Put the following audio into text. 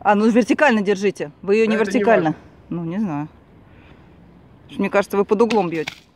А, ну вертикально держите. Вы ее не Это не вертикально. важно. Ну, не знаю. Мне кажется, вы под углом бьете.